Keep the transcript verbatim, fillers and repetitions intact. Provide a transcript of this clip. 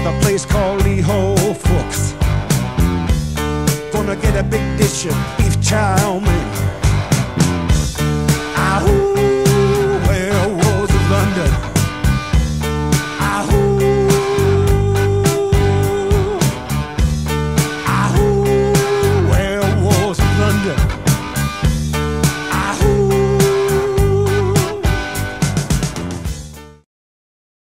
a place called Lee Ho Fooks. Gonna get a big dish of beef chow mein.